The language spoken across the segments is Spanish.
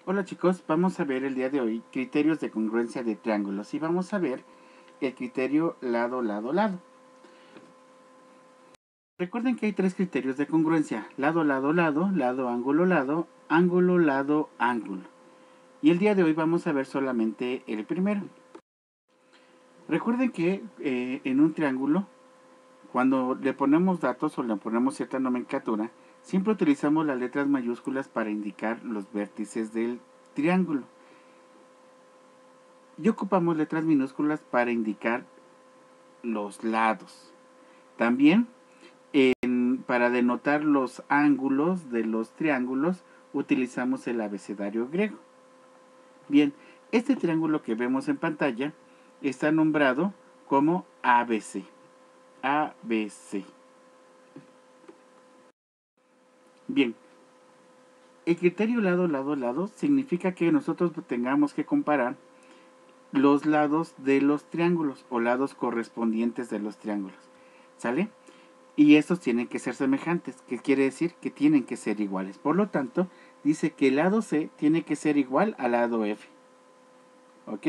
Hola chicos, vamos a ver el día de hoy criterios de congruencia de triángulos y vamos a ver el criterio lado, lado, lado. Recuerden que hay tres criterios de congruencia: lado, lado, lado, lado, ángulo, ángulo, lado, ángulo. Y el día de hoy vamos a ver solamente el primero. Recuerden que en un triángulo, cuando le ponemos datos o le ponemos cierta nomenclatura, siempre utilizamos las letras mayúsculas para indicar los vértices del triángulo. Y ocupamos letras minúsculas para indicar los lados. También para denotar los ángulos de los triángulos utilizamos el abecedario griego. Bien, este triángulo que vemos en pantalla está nombrado como ABC. ABC. Bien, el criterio lado, lado, lado significa que nosotros tengamos que comparar los lados de los triángulos o lados correspondientes de los triángulos. ¿Sale? Y estos tienen que ser semejantes, que quiere decir que tienen que ser iguales. Por lo tanto, dice que el lado C tiene que ser igual al lado F. ¿Ok?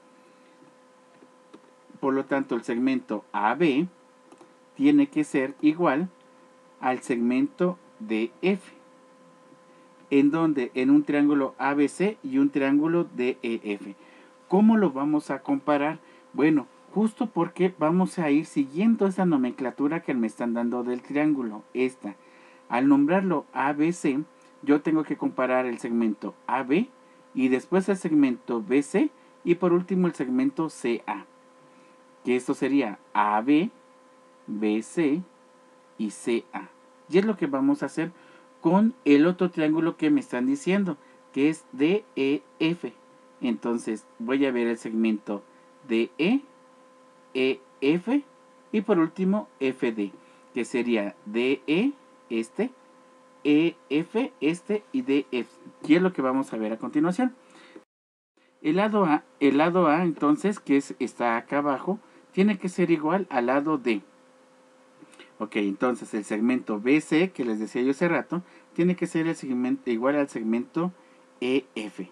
Por lo tanto, el segmento AB tiene que ser igual al segmento DF. ¿En donde? En un triángulo ABC y un triángulo DEF. ¿Cómo lo vamos a comparar? Bueno, justo porque vamos a ir siguiendo esa nomenclatura que me están dando del triángulo. Esta. Al nombrarlo ABC, yo tengo que comparar el segmento AB y después el segmento BC y por último el segmento CA. Que esto sería AB, BC y CA. Y es lo que vamos a hacer con el otro triángulo que me están diciendo, que es DEF. Entonces voy a ver el segmento DE, EF y por último FD, que sería DE, este, EF, este y DF. Y es lo que vamos a ver a continuación. El lado A entonces, que está acá abajo, tiene que ser igual al lado D. Ok, entonces el segmento BC, que les decía yo hace rato, tiene que ser el segmento, igual al segmento EF.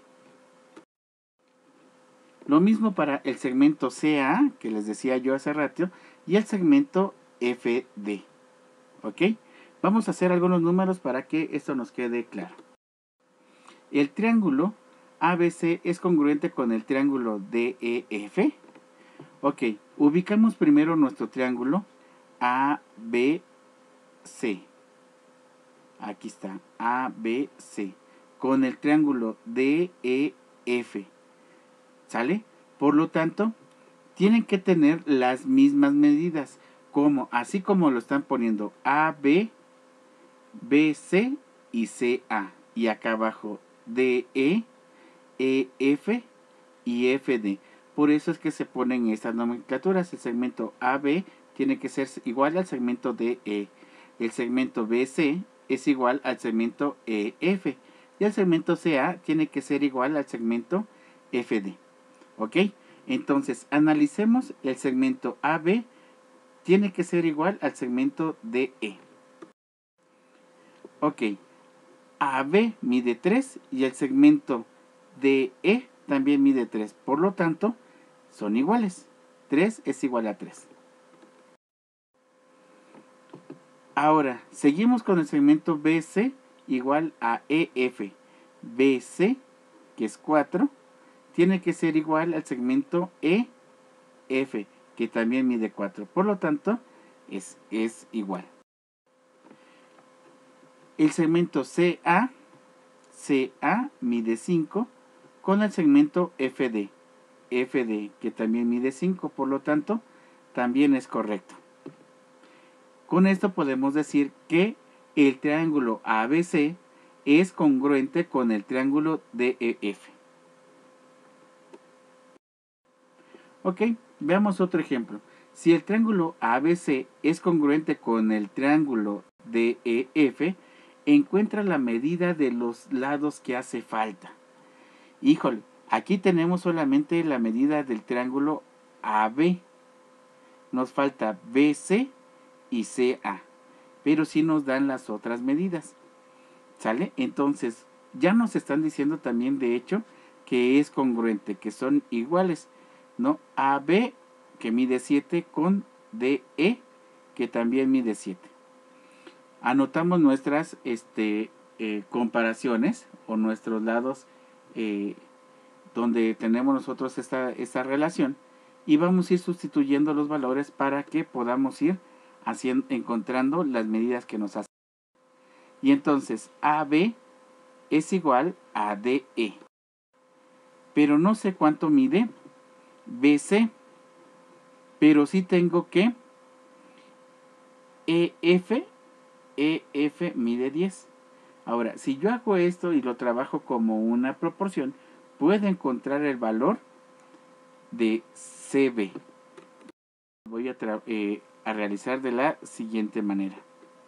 Lo mismo para el segmento CA, que les decía yo hace rato, y el segmento FD. ¿Ok? Vamos a hacer algunos números para que esto nos quede claro. El triángulo ABC es congruente con el triángulo DEF. Ok, ubicamos primero nuestro triángulo ABC. Aquí está, ABC. Con el triángulo DEF. ¿Sale? Por lo tanto, tienen que tener las mismas medidas. Como, así como lo están poniendo AB, BC y CA. Y acá abajo DE, EF y FD. Por eso es que se ponen estas nomenclaturas. El segmento AB tiene que ser igual al segmento DE. El segmento BC es igual al segmento EF. Y el segmento CA tiene que ser igual al segmento FD. ¿Ok? Entonces, analicemos el segmento AB. Tiene que ser igual al segmento DE. Ok. AB mide 3 y el segmento DE también mide 3. Por lo tanto, son iguales. 3 es igual a 3. Ahora, seguimos con el segmento BC igual a EF. BC, que es 4, tiene que ser igual al segmento EF, que también mide 4. Por lo tanto, es igual. El segmento CA mide 5 con el segmento FD. FD, que también mide 5, por lo tanto, también es correcto. Con esto podemos decir que el triángulo ABC es congruente con el triángulo DEF. Ok, veamos otro ejemplo. Si el triángulo ABC es congruente con el triángulo DEF, encuentra la medida de los lados que hace falta. Híjole, aquí tenemos solamente la medida del triángulo AB. Nos falta BC y CA, pero sí nos dan las otras medidas. ¿Sale? Entonces, ya nos están diciendo también, de hecho, que es congruente, que son iguales, ¿no? AB, que mide 7, con DE, que también mide 7. Anotamos nuestras comparaciones o nuestros lados donde tenemos nosotros esta relación, y vamos a ir sustituyendo los valores para que podamos ir encontrando las medidas que nos hacen. Y entonces AB es igual a DE. Pero no sé cuánto mide BC. Pero sí tengo que EF mide 10. Ahora, si yo hago esto y lo trabajo como una proporción, puedo encontrar el valor de CB. Voy a realizar de la siguiente manera.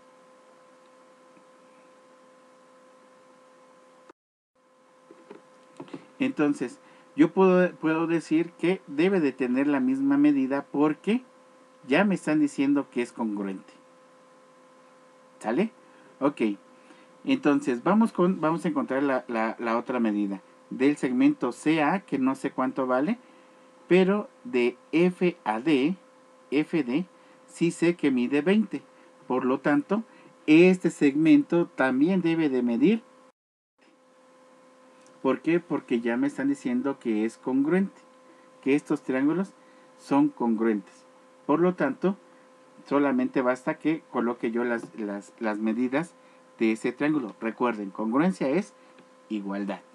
Entonces, yo puedo decir que debe de tener la misma medida porque ya me están diciendo que es congruente. ¿Sale? Ok. Entonces, vamos a encontrar la otra medida del segmento CA, que no sé cuánto vale, pero de F a D, FD, sí sé que mide 20. Por lo tanto, este segmento también debe de medir. ¿Por qué? Porque ya me están diciendo que es congruente, que estos triángulos son congruentes. Por lo tanto, solamente basta que coloque yo las medidas de ese triángulo. Recuerden, congruencia es igualdad.